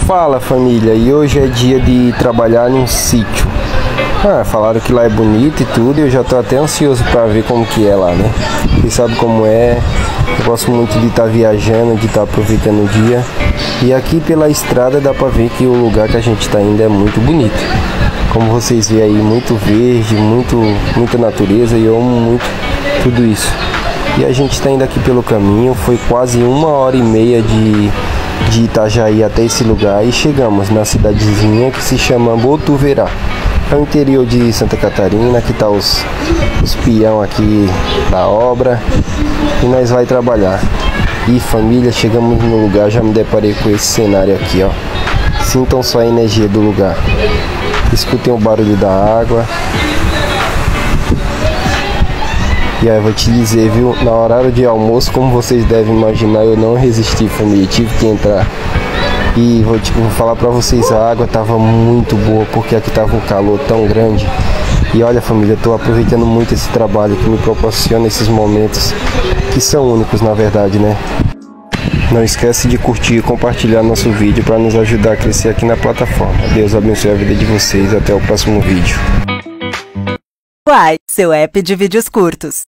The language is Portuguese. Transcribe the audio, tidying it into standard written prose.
Fala família, e hoje é dia de trabalhar num sítio. Falaram que lá é bonito e tudo, e eu já tô até ansioso pra ver como que é lá, né? Vocês sabem como é, eu gosto muito de estar viajando, de estar aproveitando o dia. E aqui pela estrada dá pra ver que o lugar que a gente tá indo é muito bonito. Como vocês veem aí, muito verde, muita natureza, e eu amo muito tudo isso. E a gente tá indo aqui pelo caminho, foi quase 1h30 de Itajaí até esse lugar e chegamos na cidadezinha que se chama Botuverá. É o interior de Santa Catarina, que tá os peão aqui da obra e nós vai trabalhar. E família, chegamos no lugar, já me deparei com esse cenário aqui, ó. Sintam só a energia do lugar. Escutem o barulho da água. E aí eu vou te dizer, viu, na horário de almoço, como vocês devem imaginar, eu não resisti, família, tive que entrar. E vou falar pra vocês, a água tava muito boa, porque aqui tava um calor tão grande. E olha família, eu tô aproveitando muito esse trabalho que me proporciona esses momentos, que são únicos na verdade, né? Não esquece de curtir e compartilhar nosso vídeo para nos ajudar a crescer aqui na plataforma. Deus abençoe a vida de vocês, até o próximo vídeo. Uai, seu app de vídeos curtos.